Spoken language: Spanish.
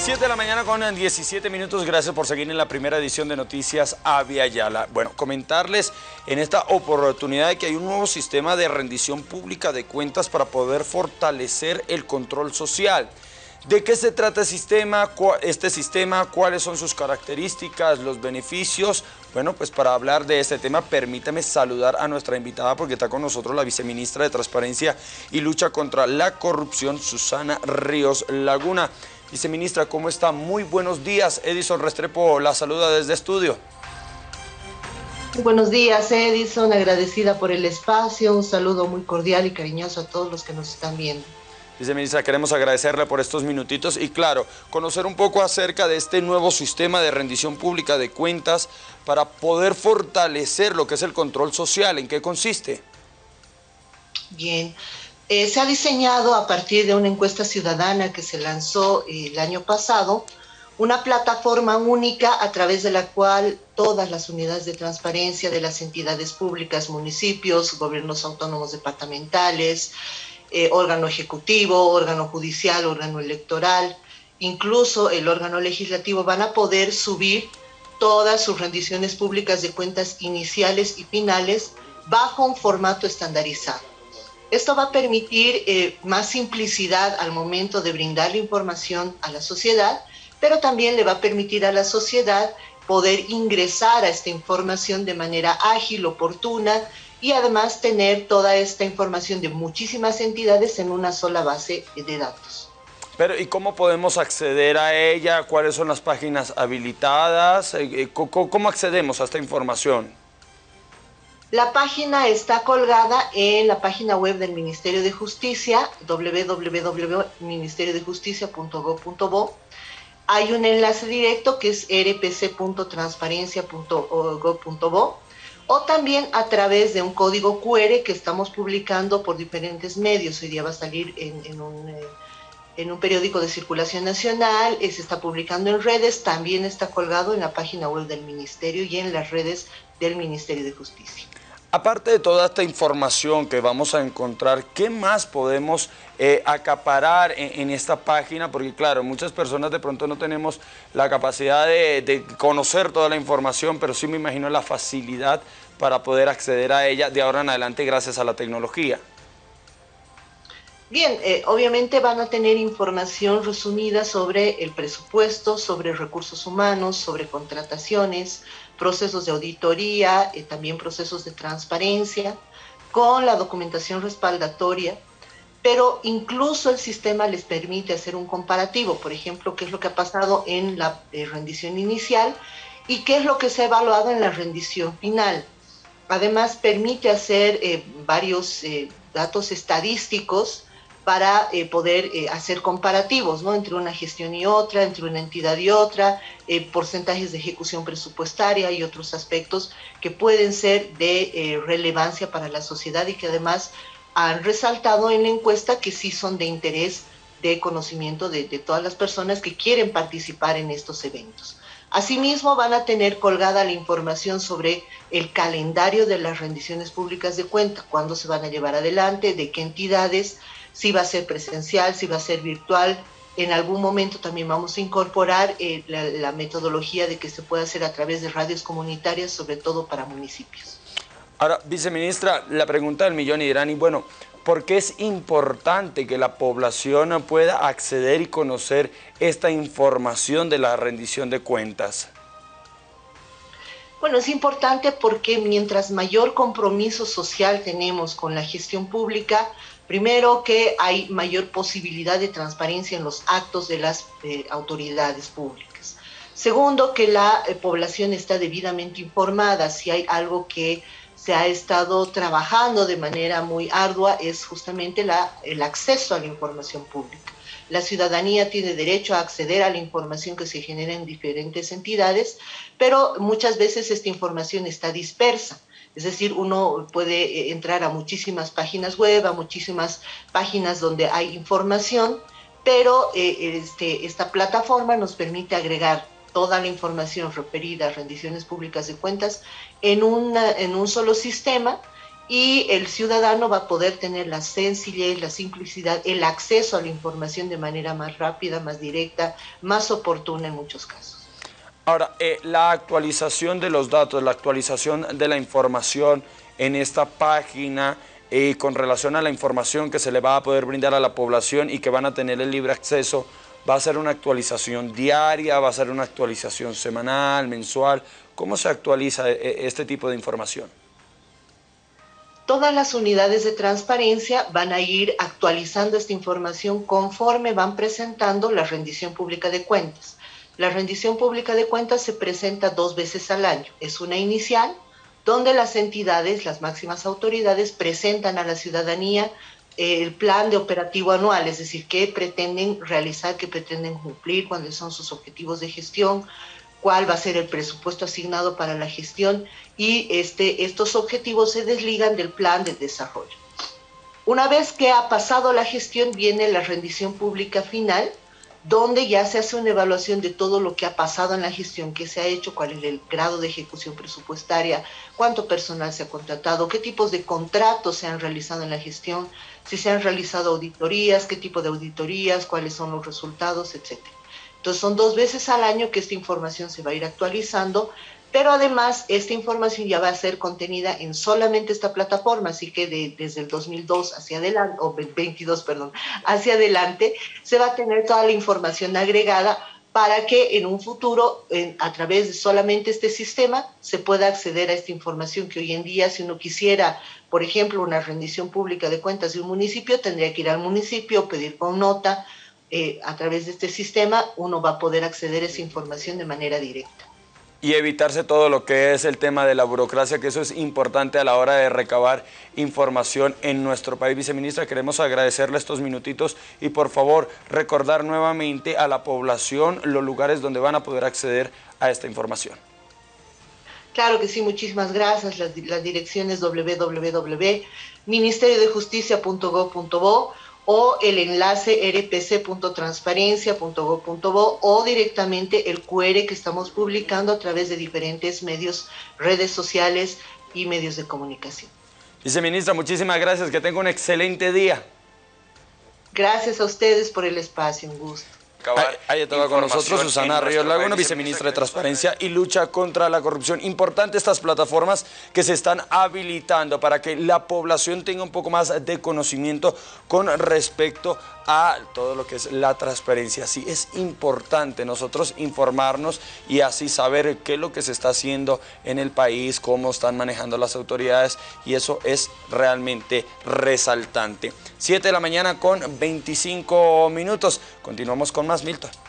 7 de la mañana con 17 minutos. Gracias por seguir en la primera edición de Noticias Avia Yala. Bueno, comentarles en esta oportunidad de que hay un nuevo sistema de rendición pública de cuentas para poder fortalecer el control social. ¿De qué se trata este sistema? ¿Cuáles son sus características, los beneficios? Bueno, pues para hablar de este tema, permítame saludar a nuestra invitada porque está con nosotros la viceministra de Transparencia y Lucha contra la Corrupción, Susana Ríos Laguna. Viceministra, ¿cómo está? Muy buenos días. Edison Restrepo la saluda desde estudio. Muy buenos días, Edison. Agradecida por el espacio. Un saludo muy cordial y cariñoso a todos los que nos están viendo. Viceministra, queremos agradecerle por estos minutitos y claro, conocer un poco acerca de este nuevo sistema de rendición pública de cuentas para poder fortalecer lo que es el control social. ¿En qué consiste? Bien, se ha diseñado a partir de una encuesta ciudadana que se lanzó el año pasado, una plataforma única a través de la cual todas las unidades de transparencia de las entidades públicas, municipios, gobiernos autónomos departamentales, órgano ejecutivo, órgano judicial, órgano electoral, incluso el órgano legislativo van a poder subir todas sus rendiciones públicas de cuentas iniciales y finales bajo un formato estandarizado. Esto va a permitir más simplicidad al momento de brindar la información a la sociedad, pero también le va a permitir a la sociedad poder ingresar a esta información de manera ágil, oportuna, y además tener toda esta información de muchísimas entidades en una sola base de datos. Pero, ¿y cómo podemos acceder a ella? ¿Cuáles son las páginas habilitadas? ¿Cómo accedemos a esta información? La página está colgada en la página web del Ministerio de Justicia, www.ministeriodejusticia.gov.bo. Hay un enlace directo que es rpc.transparencia.gov.bo. o también a través de un código QR que estamos publicando por diferentes medios. Hoy día va a salir en un periódico de circulación nacional, se está publicando en redes, también está colgado en la página web del Ministerio y en las redes del Ministerio de Justicia. Aparte de toda esta información que vamos a encontrar, ¿qué más podemos acaparar en esta página? Porque claro, muchas personas de pronto no tenemos la capacidad de conocer toda la información, pero sí me imagino la facilidad para poder acceder a ella de ahora en adelante gracias a la tecnología. Bien, obviamente van a tener información resumida sobre el presupuesto, sobre recursos humanos, sobre contrataciones, procesos de auditoría, también procesos de transparencia, con la documentación respaldatoria, pero incluso el sistema les permite hacer un comparativo, por ejemplo, qué es lo que ha pasado en la rendición inicial y qué es lo que se ha evaluado en la rendición final. Además, permite hacer varios datos estadísticos para poder hacer comparativos, ¿no?, entre una gestión y otra, entre una entidad y otra, porcentajes de ejecución presupuestaria y otros aspectos que pueden ser de relevancia para la sociedad y que además han resaltado en la encuesta que sí son de interés de conocimiento de todas las personas que quieren participar en estos eventos. Asimismo, van a tener colgada la información sobre el calendario de las rendiciones públicas de cuenta, cuándo se van a llevar adelante, de qué entidades, si va a ser presencial, si va a ser virtual. En algún momento también vamos a incorporar la metodología de que se pueda hacer a través de radios comunitarias, sobre todo para municipios. Ahora, viceministra, la pregunta del millón y dirán, y bueno, ¿por qué es importante que la población pueda acceder y conocer esta información de la rendición de cuentas? Bueno, es importante porque mientras mayor compromiso social tenemos con la gestión pública, primero que hay mayor posibilidad de transparencia en los actos de las autoridades públicas. Segundo, que la población está debidamente informada. Si hay algo que se ha estado trabajando de manera muy ardua es justamente el acceso a la información pública. La ciudadanía tiene derecho a acceder a la información que se genera en diferentes entidades, pero muchas veces esta información está dispersa. Es decir, uno puede entrar a muchísimas páginas web, a muchísimas páginas donde hay información, pero esta plataforma nos permite agregar toda la información referida a rendiciones públicas de cuentas en un solo sistema y el ciudadano va a poder tener la sencillez, la simplicidad, el acceso a la información de manera más rápida, más directa, más oportuna en muchos casos. Ahora, la actualización de los datos, la actualización de la información en esta página con relación a la información que se le va a poder brindar a la población y que van a tener el libre acceso, ¿va a ser una actualización diaria, va a ser una actualización semanal, mensual? ¿Cómo se actualiza este tipo de información? Todas las unidades de transparencia van a ir actualizando esta información conforme van presentando la rendición pública de cuentas. La rendición pública de cuentas se presenta 2 veces al año. Es una inicial, donde las entidades, las máximas autoridades, presentan a la ciudadanía el plan de operativo anual, es decir, qué pretenden realizar, qué pretenden cumplir, cuáles son sus objetivos de gestión, cuál va a ser el presupuesto asignado para la gestión y estos objetivos se desligan del plan de desarrollo. Una vez que ha pasado la gestión viene la rendición pública final, donde ya se hace una evaluación de todo lo que ha pasado en la gestión, qué se ha hecho, cuál es el grado de ejecución presupuestaria, cuánto personal se ha contratado, qué tipos de contratos se han realizado en la gestión, si se han realizado auditorías, qué tipo de auditorías, cuáles son los resultados, etc. Entonces son 2 veces al año que esta información se va a ir actualizando, pero además esta información ya va a ser contenida en solamente esta plataforma, así que desde el 2002 hacia adelante, o 22, perdón, hacia adelante, se va a tener toda la información agregada para que en un futuro, a través de solamente este sistema, se pueda acceder a esta información que hoy en día, si uno quisiera, por ejemplo, una rendición pública de cuentas de un municipio, tendría que ir al municipio, pedir con nota. A través de este sistema uno va a poder acceder a esa información de manera directa. Y evitarse todo lo que es el tema de la burocracia, que eso es importante a la hora de recabar información en nuestro país. Viceministra, queremos agradecerle estos minutitos y por favor recordar nuevamente a la población los lugares donde van a poder acceder a esta información. Claro que sí, muchísimas gracias. Las direcciones www.ministeriodejusticia.gov.bo o el enlace rpc.transparencia.gov.bo o directamente el QR que estamos publicando a través de diferentes medios, redes sociales y medios de comunicación. Viceministra, muchísimas gracias, que tenga un excelente día. Gracias a ustedes por el espacio, un gusto. Ahí estaba con nosotros Susana Ríos Laguna, viceministra de Transparencia y Lucha contra la Corrupción. Importante estas plataformas que se están habilitando para que la población tenga un poco más de conocimiento con respecto a todo lo que es la transparencia. Sí, es importante nosotros informarnos y así saber qué es lo que se está haciendo en el país, cómo están manejando las autoridades, y eso es realmente resaltante. 7 de la mañana con 25 minutos. Continuamos con más, Milton.